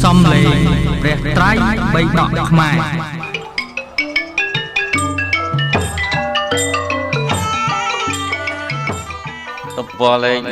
សំលេងព្រះត្រៃបីដកខ្មែរទំព័រលេខ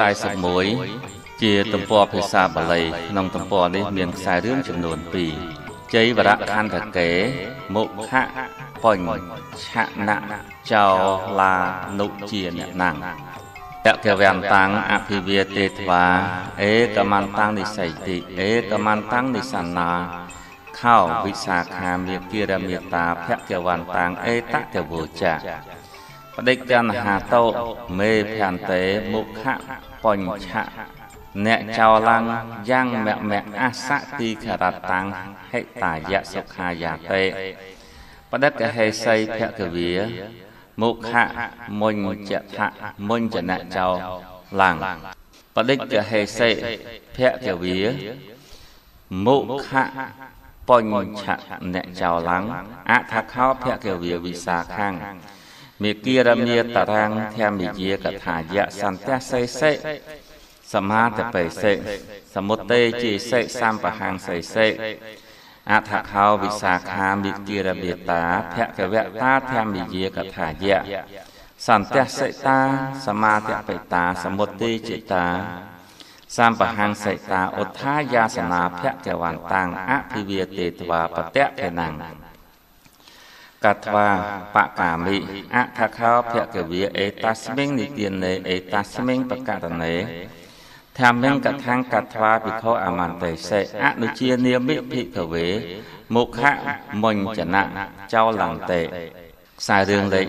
141ជាទំព័រភាសាបាលីក្នុងទំព័រនេះមានខ្សែរឿងចំនួន2ជ័យវរៈខន្តកេមុខៈបញ្ឆណៈចោឡានុជាអ្នកណាំងតកវន្តាំងអភិវាទេធ្វាអេកមន្តាំងនិស័យតិអេកមន្តាំងនិសន្នាខោវិសាខាមេគិរមេតាភគវន្តាំងអេតតវោចៈបដិកណហាតោមេភន្តេមុខៈបញ្ឆៈអ្នកចោឡាំងយ៉ាងមៈអសតិខរតាំងហិតាយៈសុខាយាតេបដិកហេសីភគវាមុខៈមុញ្ចថៈមុញ្ចនៈចោឡាំងបដិកហេសិភគវាមុខៈបញ្ឆៈអ្នកចោឡាំងអថខោភគវាវិសាខាំងមេគិរមេតរាំងធម្មយាកថាយៈសន្តសេសិសមាតបេសិសមុតេជាសិសម្បហង្សិសិអថខោវិសាខាមិគិរមេតាភគវតាធម្មយាកថាយៈសន្តសិតាសមាតបេតាសមុតេចេតាសម្បហង្សិតាឧទ្ធាយាសនាភគវន្តាំងអភិវាទេត្វាបតៈខេណੰកត្វាបកាមិអថខោភគវាអេតស្មិងនិទានេអេតស្មិងបកតនេធម្មងកថាងកត្វាភិក្ខុអមន្តេសេអនុជានាមិភិក្ខវេមុខៈមុញ្ចណៈចោលន្តេខ្សែរឿងលេខ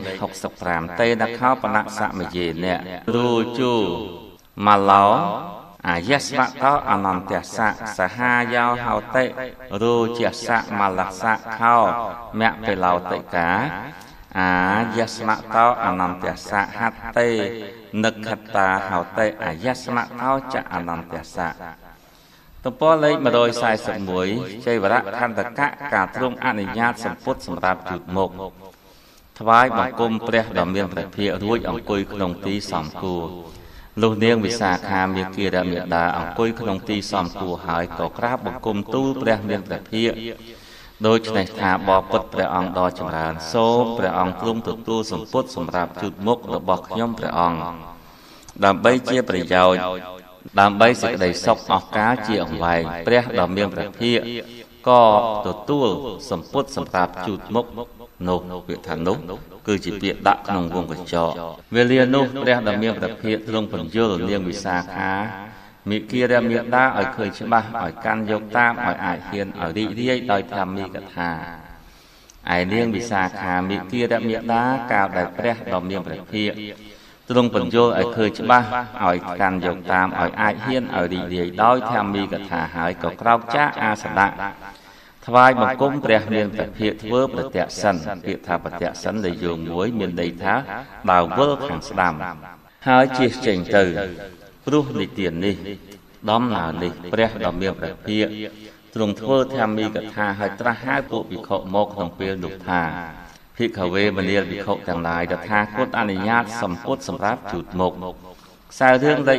65តេនខោបនៈសមយេអ្នករូជូម៉ាឡោអាយស្វតោអនន្តសៈសហាយោហោតិរូជាសៈមលសៈខោមៈពេឡោតិកាអាយស្មតោអនន្តសៈហតេនឹកខតាហោតិអាយស្មតោចអនន្តសៈទំព័រលេខ141ជ័យវរៈខន្តកៈការទ្រង់អនុញ្ញាតសម្ពុតសម្រាប់ជូតមុខថ្វាយបង្គំព្រះដ៏មានព្រះភិក្ខរួចអង្គុយក្នុងទីសំគួរលុះនាងវិសាខាមេគិរមេតាអង្គុយក្នុងទីសំគួរហើយក៏ក្រាបបង្គំទូលព្រះមានព្រះភិក្ខដូច្នេះថាបបិទ្ធព្រះអង្គដ៏ចម្រើនសូមព្រះអង្គទ្រង់ទទួលសម្ពុតសម្រាប់ជូតមុខរបស់ខ្ញុំព្រះអង្គដើម្បីជាប្រយោជន៍ដើម្បីសេចក្តីសុខអស់កលជាអង្វែងព្រះដ៏មានព្រះភិក្ខក៏ទទួលសម្ពុតសម្រាប់ជូតមុខនោះពាក្យថានោះគឺជាពាក្យដាក់ក្នុងវងកញ្ចក់វេលានោះព្រះដ៏មានព្រះភិក្ខទ្រង់បញ្យល់នាងវិសាខាមេគិរមេតាឲ្យឃើញច្បាស់ឲ្យកាន់យកតាមឲ្យអាចហ៊ានឲ្យរីករាយដោយធម្មីកថាឯនាងវិសាខាមេគិរមេតាកាលដែលព្រះដ៏មានព្រះភិក្ខទ្រង់បញ្យល់ឲ្យឃើញច្បាស់ឲ្យកាន់យកតាមឲ្យអាចហ៊ានឲ្យរីករាយដោយធម្មីកថាហើយក៏ក្រោកចាកអាសនៈថ្វាយបង្គំព្រះមានព្រះភិក្ខធ្វើប្រតិសិនពាក្យថាប្រតិសិនដែលយោងមួយមានន័យថាដើរវិលខាងស្ដាំហើយជិះចេញទៅព្រោះនិទាននេះដំណើរនេះព្រះដ៏មានព្រះភិក្ខទ្រង់ធ្វើធម្មីកថាឲ្យត្រាស់ហៅពួកភិក្ខុមកក្នុងពេលនោះថាភិក្ខវេមនាលភិក្ខុទាំងឡាយតថាគតអនុញ្ញាតសម្ពុតសម្រាប់ជូតមុខខ្សែរឿងលេខ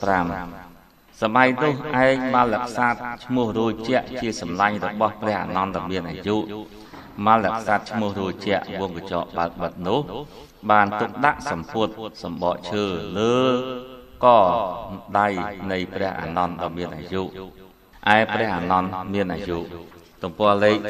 65សម័យនោះឯងមលក្សត្រឈ្មោះរួជៈជាសម្លាញ់របស់ព្រះអនន្តមានអាយុមលក្សត្រឈ្មោះរួជៈវងកញ្ចក់បើកបិទនោះបានទុកដាក់សម្ពុតសម្បកឈើលើកដៃនៃព្រះអនន្តដ៏មានអាយុឯព្រះអនន្តមានអាយុទំព័រលេខ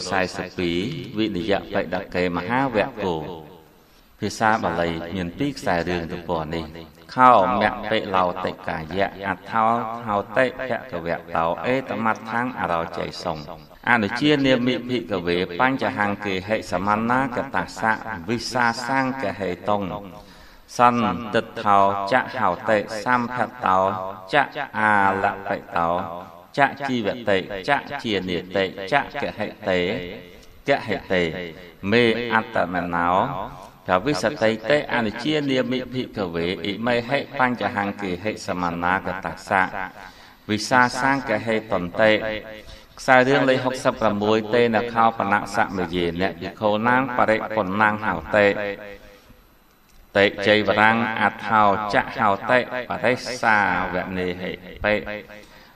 142វិនិយបិដកេមហាវគោភាសាបាលីមាន2ខ្សែរឿងទំព័រនេះខោមៈបិឡោតិកាយៈអថោហោតិភគវតោអេតមត្ថាំងអរោចៃសុងអនុជានាមិភិក្ខវេបញ្ចហង្កេហិសមណាកតាសៈវិសាសាំងកហេតុងសន្តិថោចហោតិសម្ភតោចអាលបិតោចជីវតិចជានិតិចកហិតេកហិតេមេអត្តមណោកវិសតិតេអនុជានាមិភិក្ខវេអិមេហិបញ្ចហង្កេហិសមណាកតាសៈវិសាសាំងកហេតន្តិខ្សែរឿងលេខ66តេនខោបនៈសមយេអ្នកភិក្ខុណាងបរិពុណ្ណាងហោតេតេជ័យវរាំងអថោចហោតេបរិសាវនេហិបេ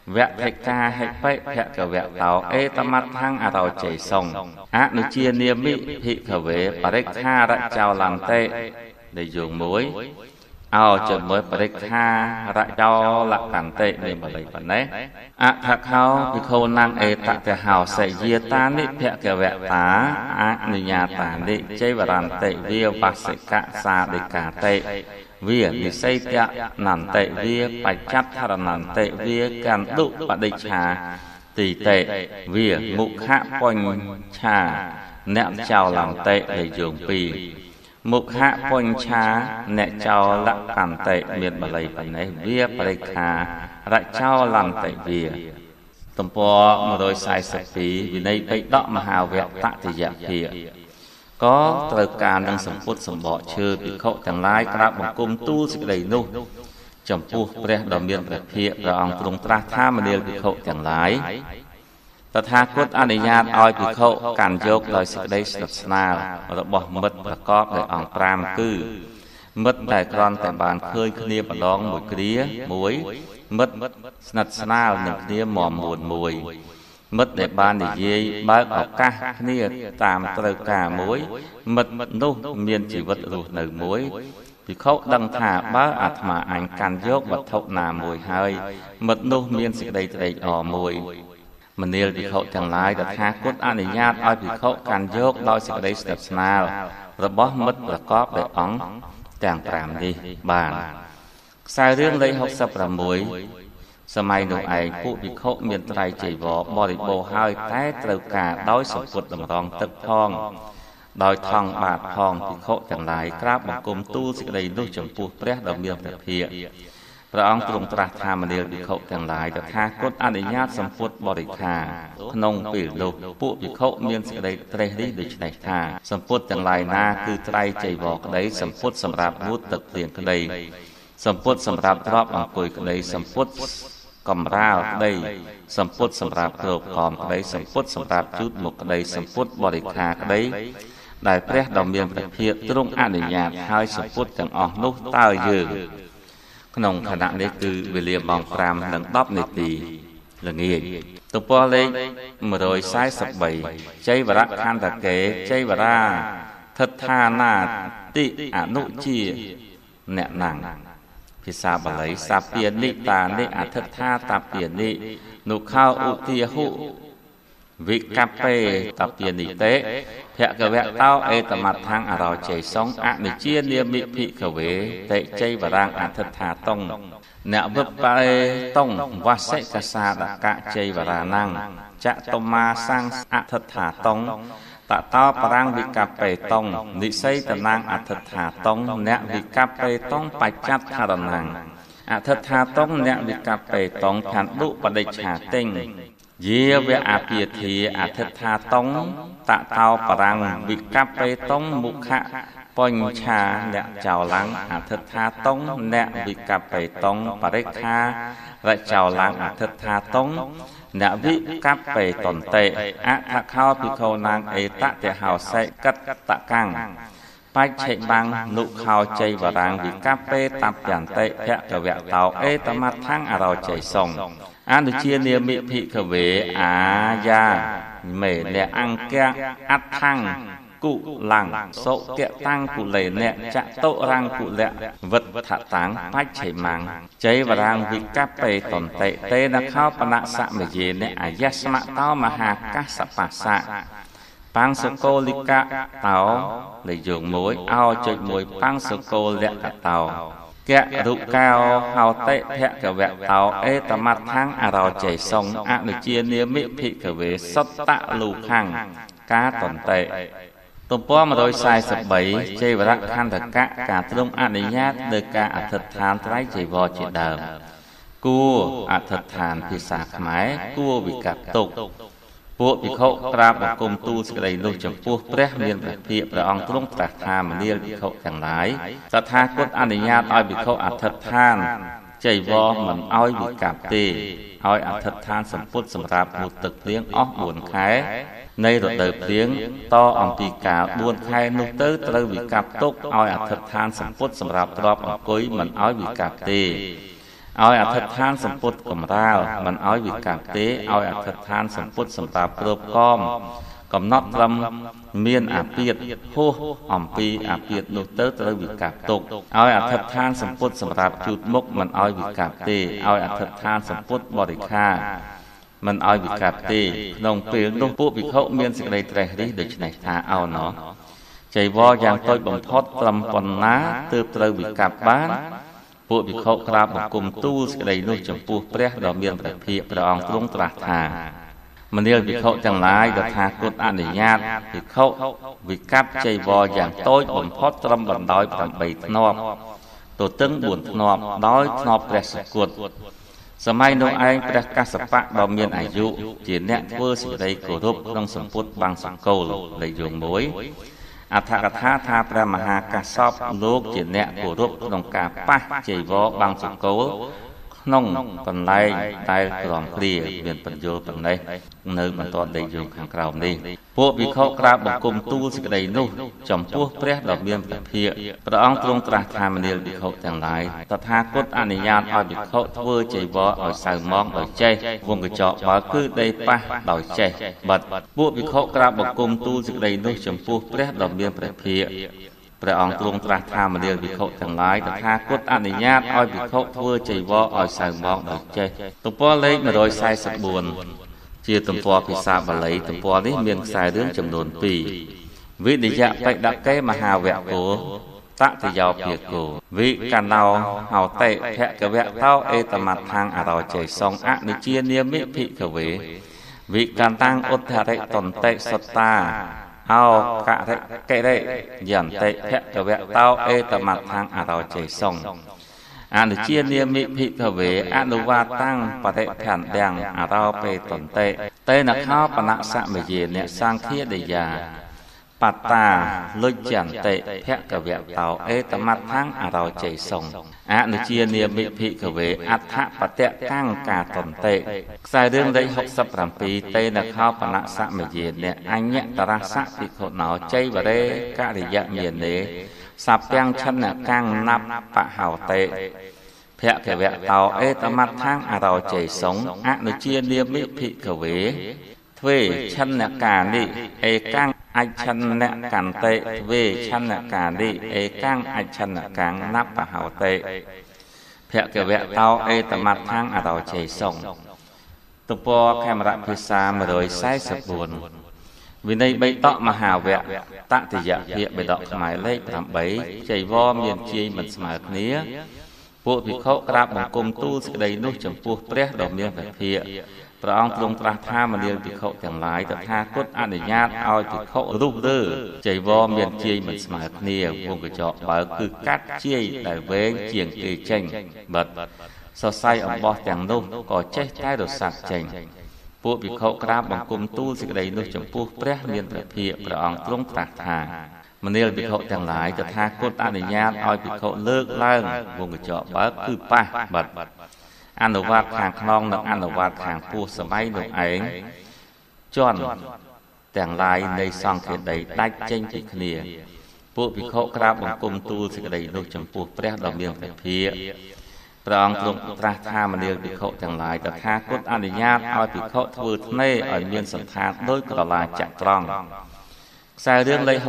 vẹt thạch ca hay bệ phẹ cả vẹt tàu ê ta mặt thăng à tàu chảy sông á nữ chia niêm mỹ thị khở về bà đếch tha đã chào làm tệ để dùng muối ao chợt mới bà đếch tha đã cho lạc càng tệ để bà lấy bản đấy á thạc hao vì khâu năng ê tạ tè hào sẽ dìa ta nít phẹ cả vẹt tá á nữ nhà tả nít chơi bà đàn tệ vía bạc sẽ cạ xa để cả tệ vía đi xây tẹo nản tệ vía bạch chắt thà nản tệ vía càn đụ bà đếch trà tỷ tệ vía mục hạ quanh trà nẹm chào làm tệ để dùng pì mục hạ quanh trà nẹm chào lặng càn tệ miền bà lấy bà này vía bà đếch hà lại chào làm tệ vía tầm po mà đôi sai sạch phí vì đây bậy đọ mà hào vẹt tạ thì dẹp phía có trời càn đang sầm phút sầm bọ chưa bị khổ chẳng lái cả bằng cung tu sự đầy nu chấm pu pre đầm miền pre phía rồi ông trung tra tha mà đều bị khổ chẳng láiตถาคตอนุญาตឲ្យភិក្ខុកាន់យកដោយសេចក្តីស្និទ្ធស្នាលរបស់មិត្តប្រកបដោយអង្គ5គឺមិត្តដែលគ្រាន់តែបានឃើញគ្នាម្ដងមួយគ្រាមួយមិត្តស្និទ្ធស្នាលនឹងគ្នាមមួនមួយមិត្តដែលបាននិយាយបើកឱកាសគ្នាតាមត្រូវការមួយមិត្តនោះមានជីវិតរស់នៅមួយភិក្ខុដឹងថាបើអាត្មាអញកាន់យកវត្ថុណាមួយហើយមិត្តនោះមានសេចក្តីត្រេកអរមួយមនាលភិក្ខុទាំងឡាយតថាគតអនុញ្ញាតឲ្យភិក្ខុកាន់យកដោយសេចក្តីស្និទ្ធស្នាលរបស់មិត្តប្រកបដោយអង្គទាំង5នេះបានខ្សែរឿងលេខ66សម័យនោះឯងពួកភិក្ខុមានត្រៃចីវរបរិបូរណ៍ហើយតែត្រូវការដោយសម្ពុតតម្រង់ទឹកផងដោយថង់បាតផងភិក្ខុទាំងឡាយក្រាបបង្គំទូលសេចក្តីនោះចំពោះព្រះដ៏មានព្រះភិក្ខព្រះអង្គទ្រង់ត្រាស់ថាមនាលភិក្ខុទាំងឡាយតថាគតអនុញ្ញាតសម្ពុតបរិខាក្នុងពេលនោះពួកភិក្ខុមានសេចក្តីត្រេះរិះដូច្នេះថាសម្ពុតទាំងឡាយណាគឺត្រៃចីវរក្តីសម្ពុតសម្រាប់ងូតទឹកភ្លៀងក្តីសម្ពុតសម្រាប់ទ្រពអង្គុយក្តីសម្ពុតកំរាលក្តីសម្ពុតសម្រាប់គ្របខំក្តីសម្ពុតសម្រាប់ជូតមុខក្តីសម្ពុតបរិខាក្តីដែលព្រះដ៏មានព្រះភិក្ខទ្រង់អនុញ្ញាតឲ្យសម្ពុតទាំងអស់នោះតើយើងក្នុងខណៈនេះគឺវេលាម៉ោង5 និង 10 នាទីល្ងាចទំព័រលេខ143ជ័យវរៈខន្តកេជ័យវរាថិដ្ឋានាតិអនុជាអ្នកណាំងភាសាបាលីសាពានិតានិអថិដ្ឋាតាពានិនុខោឧទាហុវិកបេតពានិតេភគវៈតោអេតមត្ថังអរោជ័យសងអនិជានាមិភិក្ខវេតេជ័យវរាងអថិដ្ឋាតងអ្នកវិបេតងវសិកសាដកៈជ័យវរាណੰចតុមាសੰអថិដ្ឋាតងតតោបរាងវិកបេតងនិស័យតនាងអថិដ្ឋាតងអ្នកវិកបេតងបច្ចដ្ឋរណੰអថិដ្ឋាតងអ្នកវិកបេតងខណ្ឌុបដិច្ឆាទិញយាវៈអភិធាអថិដ្ឋាតងតតោបរាងវិកបេតងមុខៈបញ្ឆាអ្នកចៅឡាំងអថិដ្ឋាតងអ្នកវិកបេតងបរិក្ខារចៅឡាំងអថិដ្ឋាតងអ្នកវិកបេតន្តេអថខោភិក្ខុណាងអេតតិហោសេកតកាំងបច្ចេបាំងនុខោជ័យវរាងវិកបេតព្យន្តេភគវៈតោអេតមត្ថังអរោជ័យសងអនុជានាមិភិក្ខវេអាយាមេអ្នកអង្គៈអដ្ឋังគុលੰសុគៈតាំងគុលេអ្នកចតុរាំងគុលៈវិទ្ធតាំងបច្ចេមាំងជ័យវរាងវិកបេតន្តេតេនខោបនសមយេអ្នកអាយស្មតោមហាកាសបស្សៈបាំងសកោលិកៈតោលេខយោង1អោចុច1បាំងសកោលៈតោកៈរុកោហោតិភគវៈតោអេតមត្ថังអរោជ័យសងអនុជានាមិភិក្ខវេសត្តលូខੰកាតន្តេទំព័រ143ជ័យវរៈខន្តកៈការទ្រង់អនុញ្ញាតលើការអធិដ្ឋានត្រៃចីវរជាដើមគួរអធិដ្ឋានភាសាខ្មែរគួរវិកប្តុកពួកភិក្ខុក្រាបបង្គំទូលសេចក្តីនោះចំពោះព្រះមានព្រះភិក្ខព្រះអង្គទ្រង់ត្រាស់ថាមនាលភិក្ខុទាំងឡាយតថាគតអនុញ្ញាតឲ្យភិក្ខុអធិដ្ឋានចីវរមិនឲ្យវិកប្បទេឲ្យអធិដ្ឋានសម្ពុតសម្រាប់ងូតទឹកភ្លៀងអស់4ខែនៃរដូវភ្លៀងតអំពីកាល4ខែនោះទៅត្រូវវិកប្បទុកឲ្យអធិដ្ឋានសម្ពុតសម្រាប់ទ្រព្យអង្គុយមិនឲ្យវិកប្បទេឲ្យអធិដ្ឋានសម្ពុតកំរាលមិនឲ្យវិកប្បទេឲ្យអធិដ្ឋានសម្ពុតសម្រាប់គ្របកមកំណត់ត្រឹមមានអាពាធហួសអំពីអាពាធនោះទៅត្រូវវិកប្បទុកឲ្យអធិដ្ឋានសម្ពុតសម្រាប់ជូតមុខមិនឲ្យវិកប្បទេឲ្យអធិដ្ឋានសម្ពុតបរិខាមិនឲ្យវិកប្បទេក្នុងពេលនោះពួកភិក្ខុមានសេចក្តីត្រេះរិះដូច្នេះថាអោណោះចៃវរយ៉ាងតូចបំផុតត្រឹមប៉ុណ្ណាទើបត្រូវវិកប្បបានពួកភិក្ខុក្រាបបង្គំទូលសេចក្តីនោះចំពោះព្រះដ៏មានព្រះភិក្ខព្រះអង្គទ្រង់ត្រាស់ថាមនាលភិក្ខុទាំងឡាយតថាគតអនុញ្ញាតភិក្ខុវិកប្បចៃវរយ៉ាងតូចបំផុតត្រឹមបណ្ដោយ8ធ្នាប់ទទឹង4ធ្នាប់ដោយធ្នាប់ព្រះសុគតសម័យនោះឯងព្រះកស្សបៈដ៏មានអាយុជាអ្នកធ្វើសេចក្តីគោរពក្នុងសម្ពុតបាំងសង្គលលេខយោង1អដ្ឋកថាថាព្រះមហាកាសបលោកជាអ្នកគោរពក្នុងការប៉ះចៃវរបាំងសង្គលក្នុងកន្លែងដែលក្រំគ្រាមានបញ្យលប៉ុណ្ណេះនៅបន្តលេខយោងខាងក្រោមនេះពួកភិក្ខុក្រាបបង្គំទូលសេចក្តីនោះចំពោះព្រះដ៏មានព្រះភិក្ខព្រះអង្គទ្រង់ត្រាស់ថាមនាលភិក្ខុទាំងឡាយតថាគតអនុញ្ញាតឲ្យភិក្ខុធ្វើចៃវរឲ្យសៅម៉ងដោយចេះវងកញ្ចក់បើគឺដីប៉ះដោយចេះបាត់ពួកភិក្ខុក្រាបបង្គំទូលសេចក្តីនោះចំពោះព្រះដ៏មានព្រះភិក្ខព្រះអង្គទ្រង់ត្រាស់ថាមនាលភិក្ខុទាំងឡាយតថាគតអនុញ្ញាតឲ្យភិក្ខុធ្វើចៃវរឲ្យសៅម៉ងដោយចេះទំព័រលេខ144ជាទំព័រភាសាបាលីទំព័រនេះមានខ្សែរឿងចំនួន2វិនិយៈបិដកេមហាវៈគោតតយោភាគោវិកណោហោតេភគវៈតោអេតមត្ថាំងអរោចេសងអនុជានាមិភិក្ខវេវិកន្តាំងឧទ្ធរិតន្តិសត្តាអោករិកេរិយន្តិភគវៈតោអេតមត្ថាំងអរោចេសងអនុជានាមិភិក្ខវេអនុវាតាំងបរិភន្ទាំងអរោបេតន្តិតេនខោបនសមយេអ្នកសង្ឃាដយាបត្តាលុចន្តិភគវៈតោអេតមត្ថាំងអរោចេសងអនុជានាមិភិក្ខវេអដ្ឋបតៈកាំងកាតន្តិខ្សែរឿងលេខ67តេនខោបនសមយេអ្នកអញ្ញតរសៈភិក្ខុណោចៃវរេករិយមេនេសព្យ៉ាងឆនកាំងណបហោតេភគវៈតោអេតមត្ថាំងអរោចេសងអនុជានាមិភិក្ខវេទ្វេឆនកានិអេកាំងអច្ឆនកន្តិទ្វេឆនកានិអេកាំងអច្ឆនកាំងណបហោតេភគវៈតោអេតមត្ថាំងអរោចេសងទំព័រខេមរៈភាសា144វិន័យបៃតកមហាវៈតតិយភាគបៃតកខ្មែរលេខ8ចៃវរមានជាយមិនស្មើគ្នាពួកភិក្ខុក្រាបបង្គំទូលសេចក្តីនោះចំពោះព្រះដ៏មានព្រះភិក្ខព្រះអង្គទ្រង់ត្រាស់ថាមនាលភិក្ខុទាំងឡាយតថាគតអនុញ្ញាតឲ្យភិក្ខុរុះរើចៃវរមានជាយមិនស្មើគ្នាវងកញ្ចក់បើគឺកាត់ជាយដែលវែងជាងគេចេញបាត់សរសៃអំបោះទាំងនោះក៏ចេះតែរសាត់ចេញពួកភិក្ខុក្រាបបង្គំទូលសេចក្តីនោះចំពោះព្រះមានព្រះភិក្ខព្រះអង្គទ្រង់ត្រាស់ថាមនាលភិក្ខុទាំងឡាយតថាគតអនុញ្ញាតឲ្យភិក្ខុលើកឡើងវងកញ្ចក់បើគឺប៉ះបាត់អនុវត្តខាងក្នុងនិងអនុវត្តខាងពោះសម័យនោះឯងជន់ទាំងឡាយនៃសង្ឃាដីដាច់ចេញពីគ្នាពួកភិក្ខុក្រាបបង្គំទូលសេចក្តីនោះចំពោះព្រះដ៏មានព្រះភិក្ខព្រះអង្គទ្រង់ត្រាស់ថាមនាលភិក្ខុទាំងឡាយតថាគតអនុញ្ញាតឲ្យភិក្ខុធ្វើធ្នេរឲ្យមានសន្តានដោយក្រឡាចត្រង់ខ្សែរឿងលេខ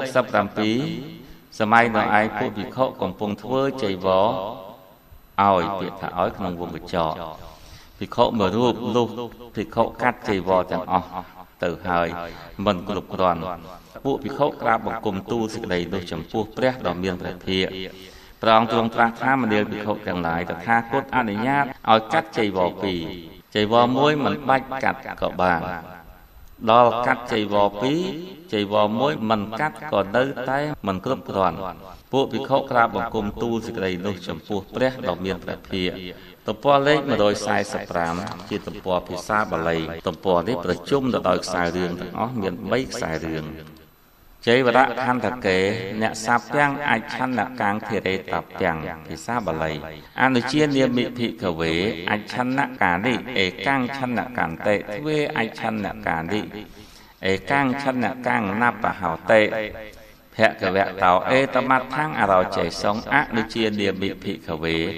67សម័យនោះឯងពួកភិក្ខុកំពុងធ្វើចៃវរឲ្យពាក្យថាឲ្យក្នុងវងកញ្ចក់ភិក្ខុមួយរូបលុះភិក្ខុកាត់ចៃវរទាំងអស់ទៅហើយមិនគ្រប់គ្រាន់ពួកភិក្ខុក្រាបបង្គំទូលសេចក្តីនោះចំពោះព្រះដ៏មានព្រះភិក្ខព្រះអង្គទ្រង់ត្រាស់ថាមនាលភិក្ខុទាំងឡាយតថាគតអនុញ្ញាតឲ្យកាត់ចៃវរ2ចៃវរ1មិនបាច់កាត់ក៏បានដល់កាត់ចៃវរ2ចៃវរ1មិនកាត់ក៏នៅតែមិនគ្រប់គ្រាន់ពួកភិក្ខុក្រាបបង្គំទូលសេចក្តីនោះចំពោះព្រះដ៏មានព្រះភិក្ខទំព័រលេខ145ជាទំព័រភាសាបាលីទំព័រនេះប្រជុំទៅដោយខ្សែរឿងទាំងអស់មាន3ខ្សែរឿងចៃវរៈខន្តកេអ្នកសាពាំងអច្ឆនកាំងធិរេតពាំងភាសាបាលីអនុជានាមិភិក្ខវេអច្ឆនកានិអេកាំងឆនកន្តិទ្វេអច្ឆនកានិអេកាំងឆនកាំងណបហោតេភគវៈតោអេតមត្ថាំងអរោចេសងអនុជានាមិភិក្ខវេ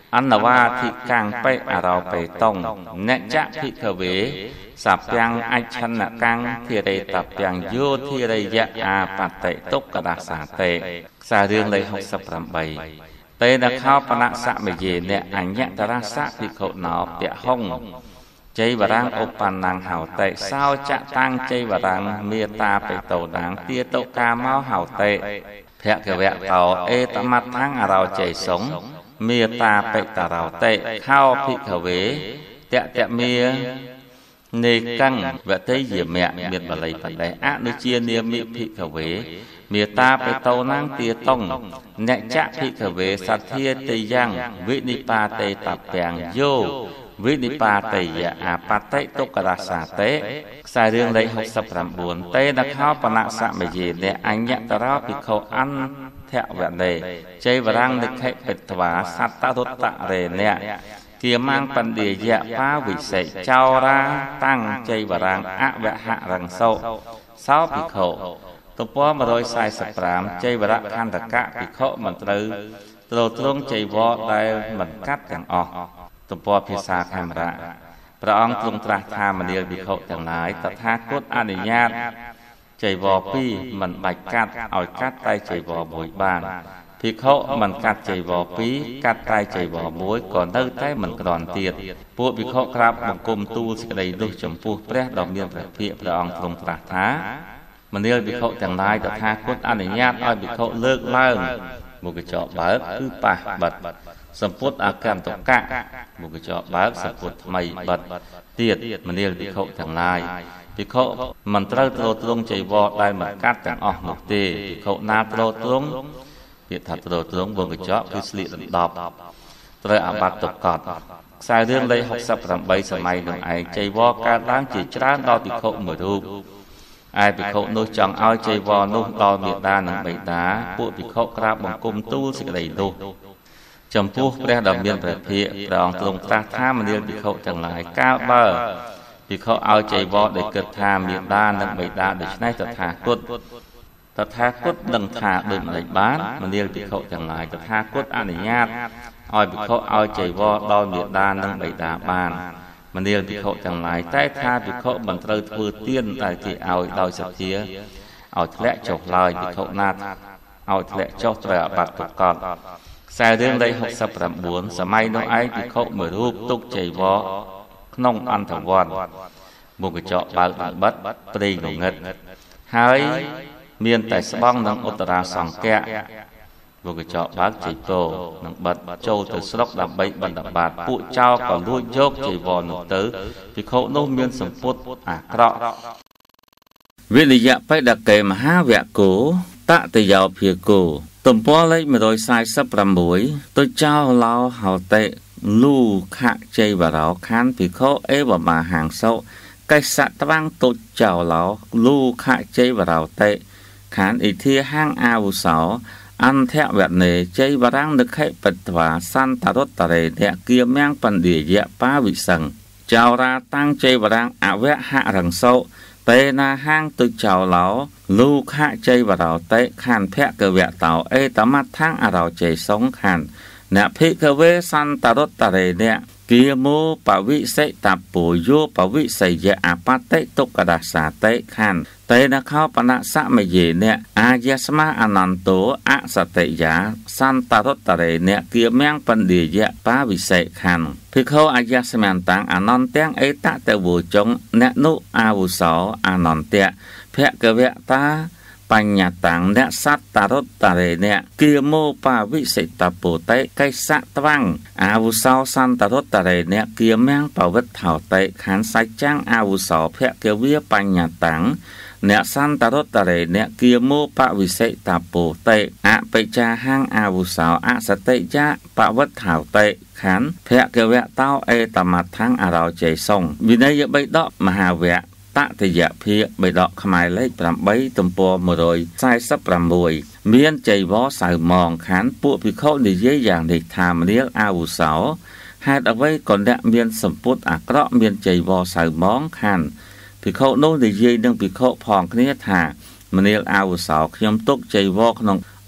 อันนว่าที่กลางไปเราไปต้องเนจะพิกเวสับยังไอชันกังที่ได้ตับยังโยที่ได้ยะอาปัตเตตุกกระดาษสาเตสาเรื่องเลย63 ใบเตนะข้าวปนักสะเมเยเนี่ยอัญญตระสะพิกหนอเปียห้องใจวรังอุปันนางเห่าเตะเศร้าจะตั้งใจวรังเมียตาไปโตดังเตียโตกาเมาเห่าเตะแพะกะแวะเต่าตมัดทั้งเราใจสงเมียตาไปตาเราเตะเข้าพิกเวเตะเมียในกังเวทเยี่ยมแม่เมียบลัยปัดได้อะนุเชียเนียมิพิกเวเมียตาไปโตนางเตียต้องเนจะพิกเวสัตเทียตยังวินิปาเตตับแปงโยวินิปาเตยะอาปัตเตตุกราสาเตสายเรื่องเลย69เตนะข้าวปนักสะเมเยเนี่ยอัญญตระพิโคอันแทะแวเดใจวรังนึกให้เป็ดถวาสัตตรุตตะเรเนี่ยเกียมังปันเดียะป้าวิเศษเจ้าราตั้งใจวรังอะแวะหะรังโซเศร้าพิโคตัวป้อมาโดยสายสปรามใจวระคันตะกะพิโคมันตรึตรงใจวอได้มันกัดอย่างออกตัวปอพิสาคามระพระองค์ทรงตรัสธรรมเดียบิเขาทั้งหลายตถาคตอนุญาตใจวอปี้มันใบกัดเอากัดใต้ใจวอบวยบ้านพิเขามันกัดใจวอปี้กัดใต้ใจวอบวยก่อนเดินใต้มันกรอนเตียดพวกพิเขาครับบังกลมตู้สกได้ดุจมพูแปรดอกเมียนประเพียพระองค์ทรงตรัสท้ามันเดียบิเขาทั้งหลายตถาคตอนุญาตเอาบิเขาเลิกเล่าบุกเจาะบาร์คือป่าบัดสมพุทธอาการตกกะบุกเจาะบาร์สมพุทธไม่บัดเตียดมันเดียบิเขาทั้งหลายบิเขามันตรตรงใจวอได้เหมือนกัดแต่งออกหมกเตบิเขานาตรงเปียถัดตรงบุกเจาะคือสลิดดอบตรอาบัตตกกอดสายเรื่องเลย63 ใบสมัยหนึ่งไอใจวอการล้างจิตจานดอบิเขาเหมือนรูปไอบิเขาโนจังเอาใจวอโนดอเมียดาหนังใบดาพวกบิเขากราบบังกุมตู้สิกระไดโนจำพวกแปรดอกเมียนประเพียรองตรงตาท่ามันเรียนบิเขาจังหลายก้าวเบอร์บิเขาเอาใจวอได้เกิดท่าเมียดาหนังใบดาโดยใช้ตถาคตดังท่าโดยมันได้บ้านมันเรียนบิเขาจังหลายตถาคตอนุญาตเอาบิเขาเอาใจวอดอเมียดาหนังใบดาบ้านมันเรียนบิเขาจังหลายใต้ท่าบิเขาบันเทิงเพื่อเตี้ยนแต่ที่เอาโดยสักเทียเอาแทะจกลอยบิเขานาเอาแทะจกตระบัดตกกอดสายเรื่องได้69สมัยน้องไอ้บิเขาเหมือนรูปตุกใจวอขนมอันถาวรบุกเจาะบาดบัดปรีหนุ่มเงิดหายเมียนแต่สบ้องนังอุตราสองแกะบุกเจาะบาดใจโตนังบัดโจตือสลกดับใบบรรดาบาดผู้เจ้าก่อนลุยโยกใจวอหนุ่มตื้อบิเขาโน้มเมียนสมพุทธเกราะวิริยะไปดักเกมหาแวะกูตะตะยาวเพียกูตุ่มป้อเลยมาโดยสายสับประมวยตัวเจ้าเราเห่าเตะลูขะใจว่าเราคันผิเขาว่ามาห่างโซไก่สัตวังตัวเจ้าเราลูขะใจว่าเราเตะขันอีที่ห้างอาวุโสอันแทะแบบเนใจว่ารังนึกให้ปัตวาสันตารตะเรเดเกียแมงปันเดียป้าวิสังเจ้าราตั้งใจว่ารังอเวะหะรังโซเตนาห้างตุเจ้าเหลาลูกหะใจว่าเราเตะขันแพะเกวะเต่าตมัดทั้งเราใจสงขันเนพิกเวสันตารตะเรเนี่ยเกียมูปวิเศษตับปูโยปวิเศษยะอาปัตเตตุกดาสาเตขันเตนะข้าวปนักสะเมเยเนี่ยอายสมาอนันโตอะสเตยาสันตารตะเรเนี่ยเกียแมงปันเดียะป้าวิเศษขันพิเขาอายสมันตังอนันเตียงตะเตวูจงเนนุอาวุโสอนันเตียแพะเกวะตาปัญญาตังเนสัตตารตะเรเนี่ยเกียโมปาวิเศษตปูเตไกสะตวังอาวุโสสันตารตะเรเนี่ยเกียแมงปวัตเถาเตขันไซจังอาวุโสแพะเกวียปัญญาตังเนสันตารตะเรเนี่ยเกียโมปวิเศษตปูเตอะไปจาห้างอาวุโสอะสเตยะปวัตเถาเตขันแพะเกวะเต้าตมัดทั้งเราใจทรงวินัยใบดอกมหาเวะตะตยะเพียใบดอกขมายเล็กปรำใบตุ่มปัวมาโดยสายสับปรำมวยเมียนใจวอสายมองขันพวกพิเขาในเยี่ยอย่างในธรรมเลี้ยอาวุโสให้เอาไว้ก่อนเดะเมียนสมพุทธอักระเมียนใจวอสายมองขันพิเขาโน้ในเยี่ยดังพิเขาพองเนี้ยถามันเลี้ยอาวุโสขยมตกใจวอขนม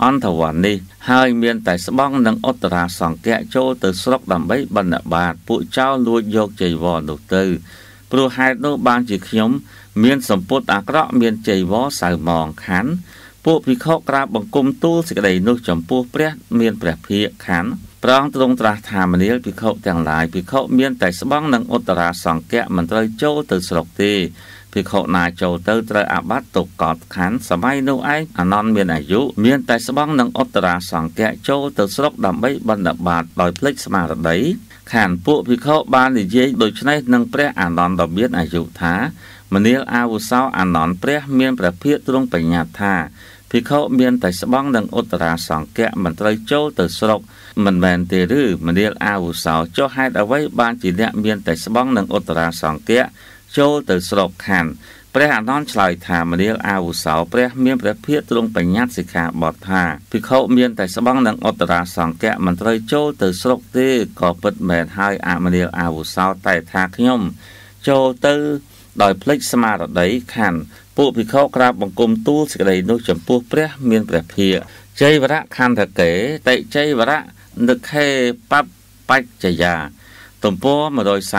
អន្តវណ្ណនេះហើយមានតែស្បង់និងឧត្តរាសង្កៈចូលទៅស្រុកដើម្បីបណ្ឌបាតពួកចៅលួចយកចីវរនោះទៅព្រោះហេតុនោះបានជាខ្ញុំមានសម្ពុតអាក្រក់មានចីវរសៅមងខណ្ឌពួកភិក្ខុក្រាបបង្គំទូលសេចក្តីនោះចំពោះព្រះមានព្រះភិក្ខខណ្ឌប្រងទ្រង់ត្រាស់ថាមនាលភិក្ខុទាំងឡាយភិក្ខុមានតែស្បង់និងឧត្តរាសង្កៈមិនត្រូវចូលទៅស្រុកទេភិក្ខុណាចូលទៅត្រូវអាបត្តិទុកកតខណ្ឌសម័យនោះឯងអានន្ទមានអាយុមានតែស្បង់និងឧត្តរាសង្កៈចូលទៅស្រុកដើម្បីបណ្ឌបាតដោយភ្លេចស្មារតីខានពួកភិក្ខុបាននិយាយដូច្នេះនឹងព្រះអានន្ទដ៏មានអាយុថាមនាលអាវុសោអានន្ទព្រះមានព្រះភិក្ខទ្រង់បញ្ញត្តិថាភិក្ខុមានតែស្បង់និងឧត្តរាសង្កៈមិនត្រូវចូលទៅស្រុកមិនមែនទេឬមនាលអាវុសោចុះហេតុអ្វីបានជាអ្នកមានតែស្បង់និងឧត្តរាសង្កៈចូលទៅស្រុកខណ្ឌព្រះអានន្ទឆ្លើយថាមនាលអាវុសោព្រះមានព្រះភិក្ខទ្រង់បញ្ញត្តិសិក្ខាបទថាភិក្ខុមានតែស្បង់និងឧត្តរាសង្កៈមិនត្រូវចូលទៅស្រុកទេក៏ពិតមែនហើយអមនាលអាវុសោតែថាខ្ញុំចូលទៅដោយភ្លេចស្មារតីខណ្ឌពួកភិក្ខុក្រាបបង្គំទូលសេចក្តីនោះចំពោះព្រះមានព្រះភិក្ខជ័យវរៈខន្ធកេតិជ័យវរៈនិខេបបច្ចយាទំព័រ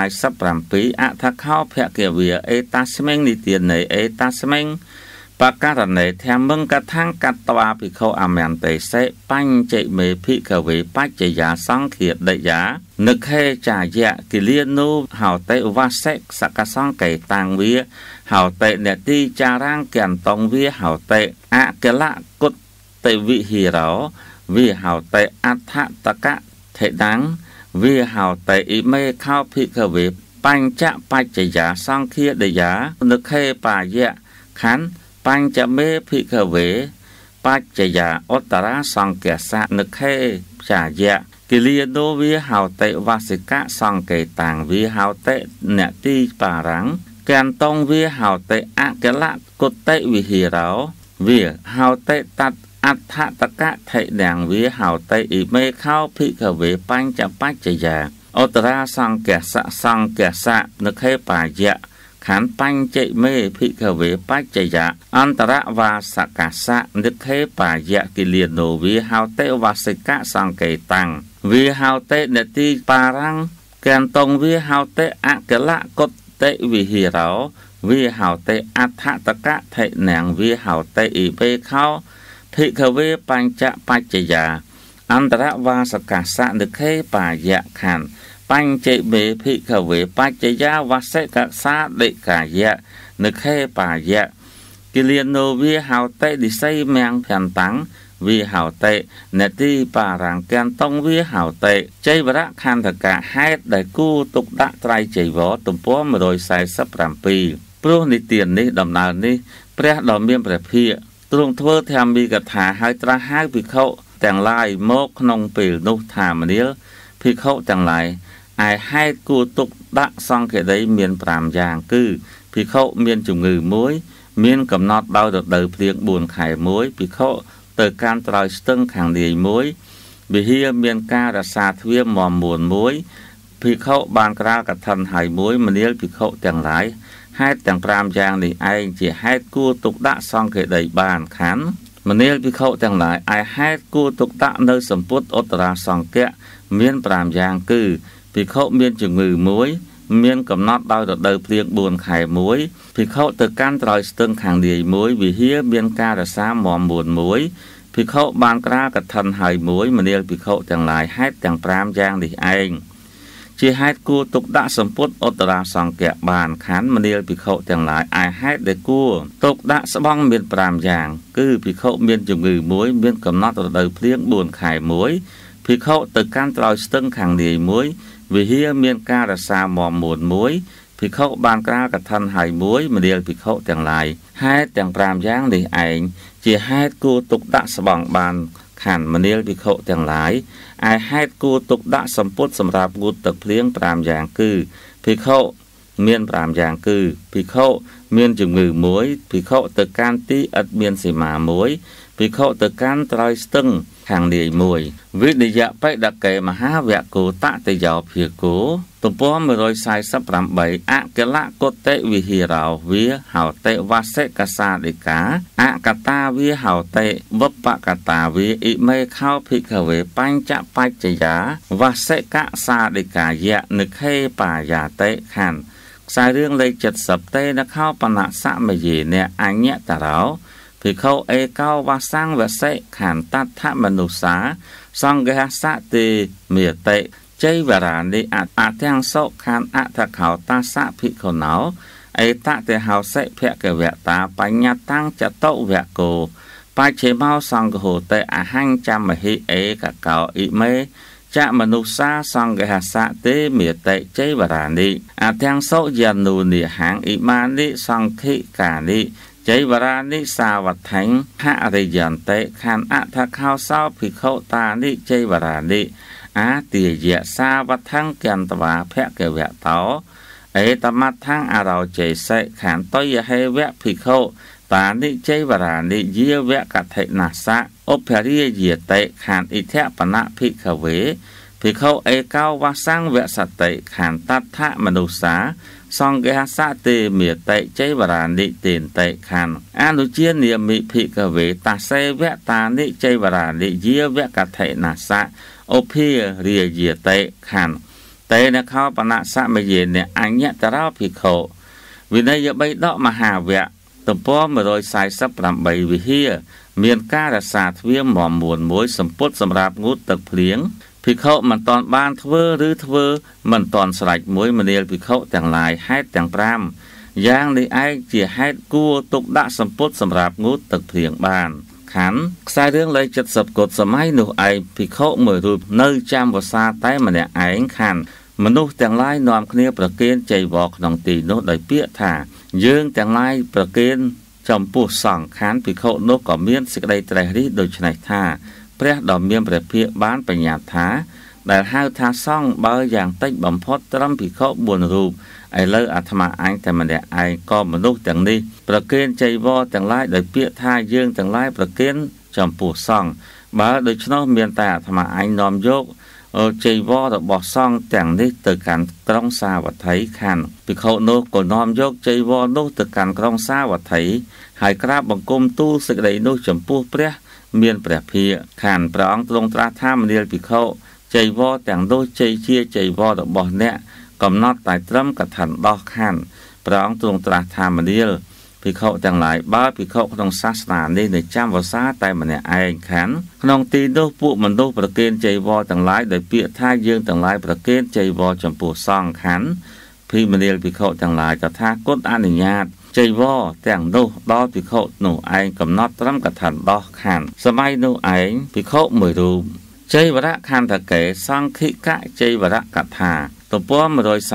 147អថខោភគវាអេតាស្មេងនិទានអេតាស្មេងបករណេធម្មង្កថាំងកតវាភិក្ខុអមន្តេសេបញ្ចិមេភិក្ខវេបច្ចយាសង្ឃាដយានិខេចាយៈគិលានុហោតេវាសេសកសង្កេតាំងវាហោតេនតិចារាងកន្តងវាហោតេអកលគុតទេវិហិរោវាហោតេអដ្ឋតកៈថេដាំងវាហោតេអ៊ីមេខោភិក្ខវេបញ្ចបច្ចយាសង្ឃាដយានិខេបាយៈខណ្ឌបញ្ចមេភិក្ខវេបច្ចយាឧត្តរាសង្កសៈនិខេចាយៈគិលានោវាហោតេវាសិកៈសង្កេតាំងវាហោតេនតិបារាំងកន្តងវាហោតេអកលគុតេវិហិរោវាហោតេតតអដ្ឋតកៈថេដាំងវាហោតេអ៊ីមេខោភិក្ខវេបញ្ចបច្ចយាឧត្តរាសង្កសៈនិខេបាយៈខណ្ឌបញ្ចិមេភិក្ខវេបច្ចយាអន្តរវាសកសៈនិខេបាយៈគិលានោវាហោតេវាសិកៈសង្កេតាំងវាហោតេនតិបារាំងកន្តងវាហោតេអកលគុតេវិហិរោវាហោតេអដ្ឋតកៈថេណាំងវាហោតេអ៊ីបេខោភិក្ខវេបញ្ចបច្ចយាអន្តរវាសកសៈនិខេបាយៈខណ្ឌបញ្ចិមេភិក្ខវេបច្ចយាវសិកសាដិកាយៈនិខេបាយៈគិលានោវាហោតេឌិស័យមង្គភន្តាំងវាហោតេនតិបារាំងកន្តងវាហោតេជ័យវរៈខន្ធកៈហេតុដែលគូទុកដាក់ត្រៃចីវរទំព័រ147ព្រោះនិទាននេះដំណើរនេះព្រះដ៏មានព្រះភិក្ខទ្រង់ធ្វើធម្មីកថាហើយត្រាស់ហៅភិក្ខុទាំងឡាយមកក្នុងពេលនោះថាមនាលភិក្ខុទាំងឡាយឯហេតុគួរទុកដាក់សង្ឃេតីមាន5យ៉ាងគឺភិក្ខុមានជំងឺមួយមានកំណត់ដោយរដូវភ្លៀង4ខែមួយភិក្ខុទៅកាន់ត្រើយស្ទឹងខាងនាយមួយវិហារមានការរក្សាទ្វារមមួនមួយភិក្ខុបានក្រាលកឋិនហើយមួយមនាលភិក្ខុទាំងឡាយហេតុទាំង5យ៉ាងនេះឯងជាហេតុគួរទុកដាក់សង្ឃេតីបានខណ្ឌមនាលភិក្ខុទាំងឡាយឯហេតុគួរទុកដាក់នៅសម្ពុតឧត្តរាសង្កៈមាន5យ៉ាងគឺភិក្ខុមានជំងឺមួយមានកំណត់ដោយរដូវភ្លៀង4ខែមួយភិក្ខុទៅកាន់ត្រើយស្ទឹងខាងនាយមួយវិហារមានការរក្សាមមួនមួយភិក្ខុបានក្រាលកឋិនហើយមួយមនាលភិក្ខុទាំងឡាយហេតុទាំង5យ៉ាងនេះឯងជាហេតុគួរទុកដាក់សម្ពុតឧត្តរាសង្កៈបានខណ្ឌមនាលភិក្ខុទាំងឡាយឯហេតុដែលគួរទុកដាក់ស្បង់មាន5យ៉ាងគឺភិក្ខុមានជំងឺមួយមានកំណត់រដូវភ្លៀង4ខែមួយភិក្ខុទៅកាន់ត្រើយស្ទឹងខាងនាយមួយវិហារមានការរក្សាមមួនមួយភិក្ខុបានក្រាលកឋិនហើយមួយមនាលភិក្ខុទាំងឡាយហេតុទាំង5យ៉ាងនេះឯងជាហេតុគួរទុកដាក់ស្បង់បានខណ្ឌមនាលភិក្ខុទាំងឡាយឯហេតុគួរទុកដាក់សម្ពុតសម្រាប់ងូតទឹកភ្លៀង5យ៉ាងគឺភិក្ខុមាន5យ៉ាងគឺភិក្ខុមានជំងឺមួយភិក្ខុទៅកាន់ទីឥតមានសីមាមួយភិក្ខុទៅកាន់ត្រៃស្ទឹងខាងនាយមួយវិនិយបិដកេមហាវគោតតយោភាគោទំព័រ148អកិលកុតិវិហិរោវាហោតិវសិកសាទិកាអកតាវាហោតិវបកតាវាអិមេខោភិក្ខវេបញ្ចបច្ចយាវសិកសាទិកាយៈនិខេបាយាតិខណ្ឌខ្សែរឿងលេខ70ទេនខោបណៈសមយេនអញ្ញតរោភិក្ខុឯកោវសង្វសិខណ្ឌតថមនុស្សាសង្ឃសតិមេតិជ័យវរានិអទាំងសោខណ្ឌអថខោតាសៈភិក្ខុណោឯតតេហោសិភគវតាបញ្ញតាំងចតុវកោបច្ឆេមោសង្ឃហោតេអហង្ចមហិឯកកោអ៊ិមេចមនុស្សាសង្ឃសតិមេតិជ័យវរានិអទាំងសោយនុនិហង្អ៊ិមានិសង្ឃិកានិជ័ยวรานิสาวัฏฐังหะริยันเตขันอัฏฐขาวสาวภิกขุตานิจยวรานิอาติยะสาวัฏฐังกันตวาภะเกวะโตเอตมัฏฐังอาราวเจเสขันตยะเฮวะภิกขุตานิจยวรานิเยวะกัตถินัสสะอุปริยเยเตขันอิเทปนะภิกขเวภิกขุเอกาวสังเวสติขันตัทธะมนุสาสองเกหสะเตเมียเตใจวรานิเตนเตขันอนุเจียเนียมิภิกเวตาเสวะตานิใจวรานิเยวะกัตถินัสสะอุพิเรียเยเตขันเตนะเข้าปณะสะมเยเนอัญญตระภิกขุวินัยใบดอกมหาเวะទំព័រ148វិហារមានការរក្សាទ្វារមមួនមួយសម្ពុតសម្រាប់ងូតទឹកភ្លៀងភិក្ខុមិនតាន់បានធ្វើឬធ្វើមិនតាន់ស្រេចមួយមនាលភិក្ខុទាំងឡាយហេតុទាំង5យ៉ាងនេះឯងជាហេតុគួរទុកដាក់សម្ពុតសម្រាប់ងូតទឹកភ្លៀងបានខណ្ឌខ្សែរឿងលេខ70កុដសម័យនោះឯងភិក្ខុមួយរូបនៅចាំវសាតែម្នាក់ឯងខណ្ឌមនុស្សទាំងឡាយនាំគ្នាប្រគេនចីវរក្នុងទីនោះដោយពាក្យថាយើងទាំងឡាយប្រគេនចំពោះសង្ឃខណ្ឌភិក្ខុនោះក៏មានសេចក្តីត្រេះរិះដូច្នេះថាព្រះដ៏មានព្រះភិក្ខបានបញ្ញត្តិថាដែលហៅថាសង្ឃបើយ៉ាងតិចបំផុតត្រឹមភិក្ខុ4រូបឥឡូវអាត្មាអញតែម្នាក់ឯងក៏មនុស្សទាំងនេះប្រគេនចីវរទាំងឡាយដោយពាក្យថាយើងទាំងឡាយប្រគេនចំពោះសង្ឃបើដូច្នោះមានតែអាត្មាអញនាំយកចីវររបស់សង្ឃទាំងនេះទៅកាន់ក្រុងសាវត្ថីខណ្ឌភិក្ខុនោះក៏នាំយកចីវរនោះទៅកាន់ក្រុងសាវត្ថីហើយក្រាបបង្គំទូលសេចក្តីនោះចំពោះព្រះមានព្រះភិក្ខខណ្ឌព្រះអង្គទ្រង់ត្រាស់ថាមនាលភិក្ខុចីវរទាំងនោះជ័យជាចីវររបស់អ្នកកំណត់តែត្រឹមកថាដោះខណ្ឌព្រះអង្គទ្រង់ត្រាស់ថាមនាលភិក្ខុទាំងឡាយបើភិក្ខុក្នុងសាសនានេះនៅចាំវសាតែម្នាក់ឯងខណ្ឌក្នុងទីនោះពួកមនុស្សប្រគេនចីវរទាំងឡាយដោយពាក្យថាយើងទាំងឡាយប្រគេនចីវរចំពោះសង្ឃខណ្ឌភិមនាលភិក្ខុទាំងឡាយតថាគតអនុញ្ញាតចីវរទាំងនោះដល់ភិក្ខុនោះឯងកំណត់ត្រឹមកថាដោះខណ្ឌសម័យនោះឯងភិក្ខុមួយរូបចីវរៈខណ្ឌកេសង្ឃិកៈចីវរៈកថាទំព័រ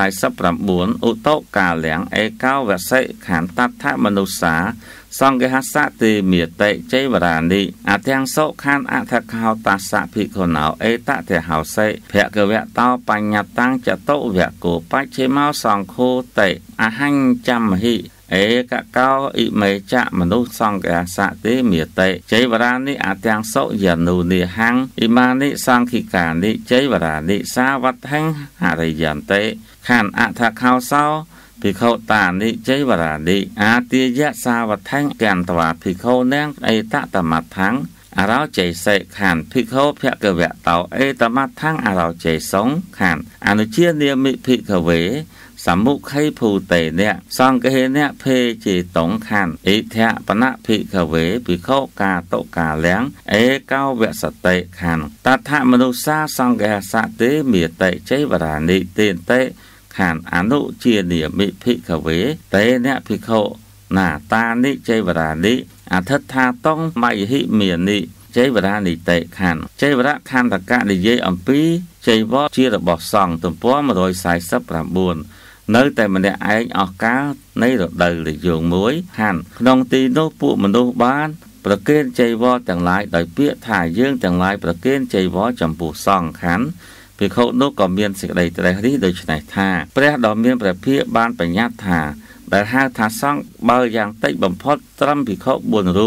149ឧតកាលំឯកោវសិខណ្ឌតថមនុស្សាសង្ឃសតិមេតិចៃវរានិអទាំងសោខណ្ឌអថខោតាសៈភិក្ខុណោអេតតេហោសិភគវៈតោបញ្ញតាំងចតុវកោបច្ឆេមោសង្ឃោតេអហញ្ចមហិเอกะกาวอิเมจะมนุษย์สังกัสสติเมียเตใจวรานิอาตังโสยานุนิหังอิมานิสังขิกานิใจวรานิสาวัตหังหาริยันเตขันอัฏฐขาวเศร้าภิกขุตานิใจวรานิอาติยะสาวัตหังกันตวาภิกขุนังเอตตมัตถังอาราวใจเสกขันภิกขุเพียกเวะเตาเอตมัตถังอาราวใจสงขันอนุเชียเนียมิภิกขเวสมุขให้ภูเตเนี่ยสองเกเนี่ยเพจิตงขันอิเทะปนะภิกขเวภิกขุกาโตกาแหลงเอกาเวสเตขันตัทธมนุสาสองเกสะเตเมียเตใจวรานิเตนเตขันอนุเจียเนียมิภิกขเวเตเนี่ยภิกขุนาตานิใจวรานิอัทธาต้องไมหิเมียนิใจวรานิเตขันใจวระขันตะกะนิเยอัมปีใจวะจีระบอกสองตุ่มป้อมาโดยสายสับประบุญនៅតែម្នាក់ឯងអស់កាលនៃរដូវរយងមួយហានក្នុងទីនោះពួកមនុស្សបានប្រគេនចីវរទាំងឡាយដោយពាក្យថាយើងទាំងឡាយប្រគេនចីវរចំពោះសង្ឃខណ្ឌភិក្ខុនោះក៏មានសេចក្តីត្រេះរិះដូច្នេះថាព្រះដ៏មានព្រះភិក្ខបានបញ្ញត្តិថាដែលហៅថាសង្ឃបើយ៉ាងតិចបំផុតត្រឹមភិក្ខុ4រូប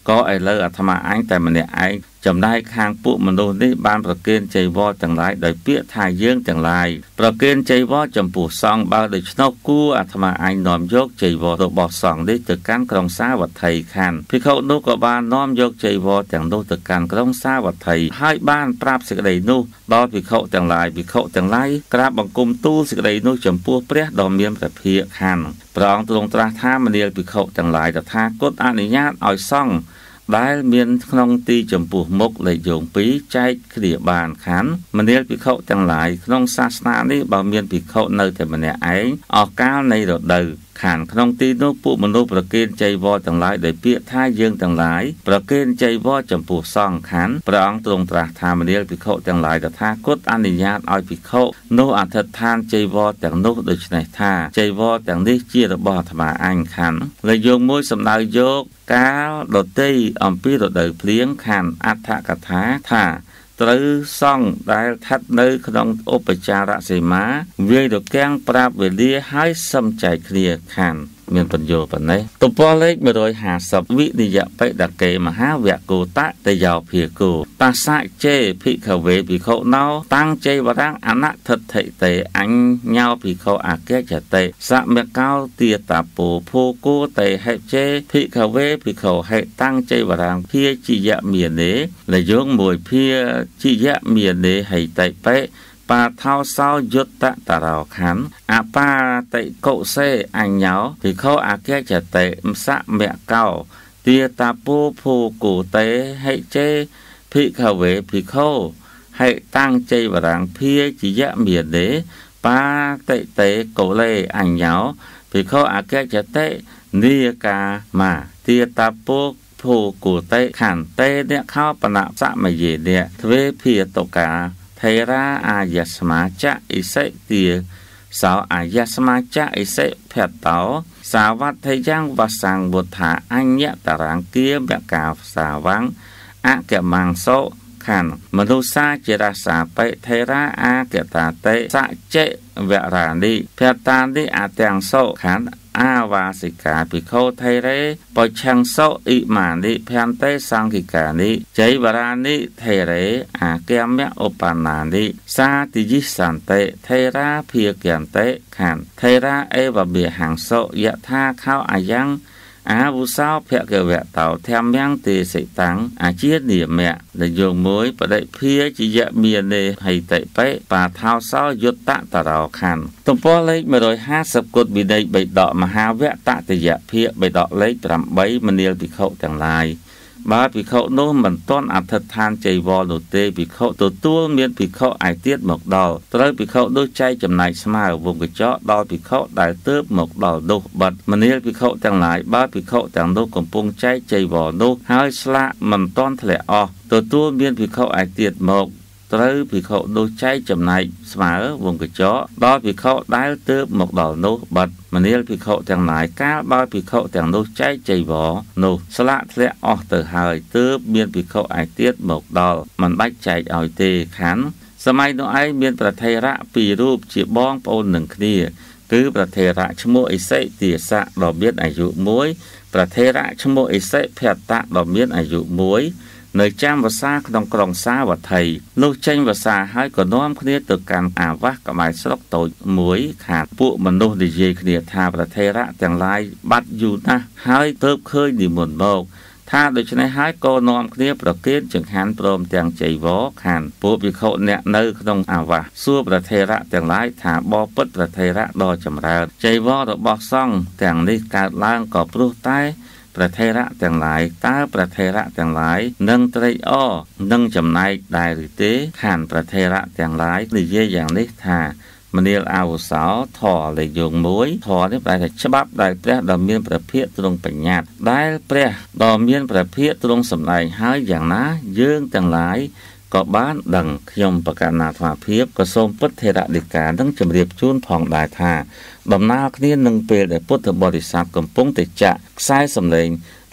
có ai lơ à tham anh tại mình anh chấm đai khang phụ mình đồ ní banประเคนใจวอจังไรโดยเปียทายเยื่องจังไรประเคนใจวอจำปูซองบ่าวโดยชนกกู้อาธมาอันน้อมยกใจวอตัวบอกสองได้จากการกรองซาวัดไทยคันพี่เขานุกบ้านน้อมยกใจวอแต่งโดจากการกรองซาวัดไทยให้บ้านปราบสิกใดนุดอพี่เขาจังไรพี่เขาจังไรกราบบังกุมตู้สิกใดนุจำปูเปรี้ยดอมเมียมแต่เพียคันปรองตรงตราท่ามันเดียพี่เขาจังไรแต่ท่ากดอนุญาตอ่อยซ่องได้เมียนขนมตีจำปูมกเลยโยงปีใจเขียบานขันมันเดียปีเขาจังหลายขนมศาสนานี้บ่เมียนปีเขาเนยแต่มันเนี่ยไอออกก้าวในดอกเดือขันขนมตีนุปุมนุประเคนใจวอจังหลายโดยเปียท่าเยื่องจังหลายประเคนใจวอจำปูซ่องขันปรองตรงตราทามันเดียปีเขาจังหลายแต่ท่ากดอนุญาตอ่อยปีเขาโนอัฐทานใจวอแต่งนุโดยในท่าใจวอแต่งนี้เจียระบอธรรมาอันขันเลยโยงมวยสำนักโยกก้าวดดตีอมปีดดเดือเพลี้ยงขันอัฐกถาท่าตรึซ่องได้ทัดเนื้อขนมอุปจาระเสมาเวียดแกงปราบเวลีให้สมใจเคลียขันเมียนปัญโยปันนี้ตัวปอเล็กมาโดยหาสับวินิยะไปดักเกมหาเวกกูตะแต่ยาวเพียกูตาสะเจพิขเวพิเขาเนาตั้งใจวรังอนัตถิเตเตอันเงาพิเขาอาเกจเตสะเมก้าวเตียตาปูผูกูเตให้เจพิขเวพิเขาให้ตั้งใจวรังเพียจิยะเมียเนและยงมวยเพียจิยะเมียเนให้เตเปปาเท้าเศร้ายุตตะตะเราขันอาปาเตโกเซอันเหยาพิเขาอาเกจเตมสะเมเก้าเตียตาปูผูกูเตให้เจพิขเวพิเขาให้ตั้งใจวรังเพียจิยะเมียเนปาเตโกเลอันเหยาพิเขาอาเกจเตนิยกามาเตียตาปูผูกูเตขันเตเนี่ยเข้าปนะสะมเยเนี่ยทเวเพียตกาเทระอายสมาจะอิเสเตียสาวอายสมาจะอิเสแผดเตาสาวัตทยังวัสังบุถาอัญญตรังเกียบกาสาวังอะเกมังโซขันมนุษย์เจรสาไปเทระอาเกตาเตสะเจเวรานิแผดตานิอาเตียงโซขันอาวาสิกาปิโคไทเรปชังโซอิมานิแพนเตสังกิกานิใจวรานิเทเรอาเกมยอุปานานิสาติยิสันเตเทระเพียเกียนเตขันเทระเอวเบียหังโซยะท่าเข้าอายังอาบุษาวเพียเกเวะเต่าแถมยังตีสิตังอาเจียเนียเมะและโยงมวยประเดเพียจิยะเมียเนให้เตะไปป่าเท้าเศร้ายุตตะตะเราขันตุปอเล็กมาโดย50กดบิดใบดอกมหาเวะตะติยะเพียใบดอกเล็กปรำใบมันเนียลปิเขาจังลายบาปิเขาโน้มมันต้นอัฐทานใจวอลุเตปิเขาตัวเมียนปิเขาไอเตียดหมกดอตระปิเขาด้วยใจจำนายสมาวงกระเจาะดอปิเขาได้เติบหมกดอดุบัดมันเนียลปิเขาจังหลายบาปิเขาจังโนกำปงใจวอนุหายสละมันต้นทะเลออตัวเมียนปิเขาไอเตียดหมกตระปิเขาด้วยใจจำนายสมาวงกระเจาะดอปิเขาได้เติบหมกดอนุบัดมันเนียลปิเขาจังหลายก้าบาปิเขาจังโนใจวอนุสละทะเลออเตอหายเติบเมียนปิเขาไอเตียดหมกดอมันบัดใจเอาเตขันสมัยโนไอเมียนประเทระปีรูปจีบ้องโปนหนึ่งคดีคือประเทระชโมอิเซเตียสะดอกเบี้ยอายุมวยประเทระชโมอิเซแพทตะดอกเบี้ยอายุมวยในจ้างภาษาขนมกรองซาวัดไทยลูกเช่นภาษาให้ก็น้อมเคลียตัวการอาวะกับหมายสลกโตมวยขาดปุมนุษย์ดีเจเคลียทาประเทระแต่งลายบัดอยู่นะให้เติบเคยดีหมดโลกถ้าโดยเฉพาะให้ก็น้อมเคลียประเกณฑ์จึงหันโปรมแต่งใจวอขันปุบิเขาเนี่ยเนื้อขนมอาวะสู้ประเทระแต่งลายถาบอปดประเทระดอจำราใจวอดอกบอกซ่องแต่งนี้การล้างกอบรูใต้ประเทระแต่งหลายตาประเทระแต่งหลายนึ่งไตรอ้อนึ่งจำนายได้หรือเต้ขันประเทระแต่งหลายหรือเยี่ยอย่างนี้ทามันเรียกเอาสาวถอเลยโยงมวยถอนี่ได้ฉบับได้เปรี้ยดอมเมียนประเภทตรงปัญญาได้เปรี้ยดอมเมียนประเภทตรงสำนักหายอย่างนะเยื่องแต่งหลายก็บ้านดังขยมประกาศนาถวาเพียบกระทรวงพุทธเถระดิการทั้งจำเรียบจุนผ่องได้ท่าดำนาคนี้หนึ่งเปรตพุทธบริษัทกำปงติจะสายสำเร็จ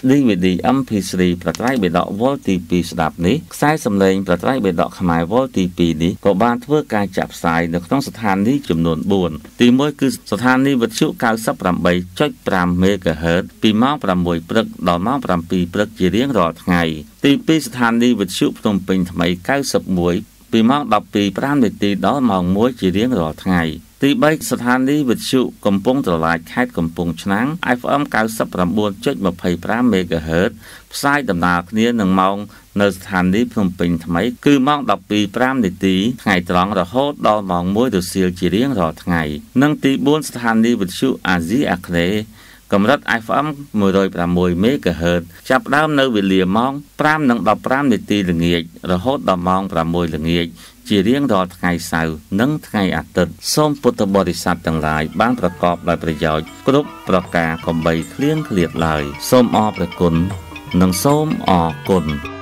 DVD MP3 ប្រត្រៃបេដក Volt ទី2ស្ដាប់នេះខ្សែសំឡេងប្រត្រៃបេដកខ្មែរ Volt ទី2នេះក៏បានធ្វើការចាក់ផ្សាយនៅក្នុងស្ថានីយ៍ចំនួន4ទី1គឺស្ថានីយ៍វិទ្យុ 98.5 MHz ពីម៉ោង 6 ព្រឹកដល់ម៉ោង 7 ព្រឹកជារៀងរាល់ថ្ងៃទី2ស្ថានីយ៍វិទ្យុភ្នំពេញថ្មី 91 ពីម៉ោង 12:05 នាទីដល់ម៉ោង 1 ជារៀងរាល់ថ្ងៃទី3ស្ថានីយ៍វិទ្យុកំពង់ត្រឡាចខេត្តកំពង់ឆ្នាំង FM 99.25 MHz ផ្សាយដំណើរគ្នានឹងម៉ោងនៅស្ថានីយ៍ភ្នំពេញថ្មីគឺម៉ោង 12:05 នាទីថ្ងៃត្រង់រហូតដល់ម៉ោង 1 រសៀលជារៀងរាល់ថ្ងៃនិងទី4ស្ថានីយ៍វិទ្យុអាស៊ីអាគ្នេយ៍កម្រិត FM 106 MHz ចាប់ផ្ដើមនៅវេលាម៉ោង 5:15 នាទីល្ងាចរហូតដល់ម៉ោង 6 ល្ងាចជារៀងរាល់ថ្ងៃសៅរ៍និងថ្ងៃអាទិត្យសូមពុទ្ធបរិស័ទទាំងឡាយបានប្រកបដោយប្រយោជន៍គ្រប់ប្រការកុំបីឃ្លៀងឃ្លាតឡើយសូមអរព្រះគុណនិងសូមអរគុណ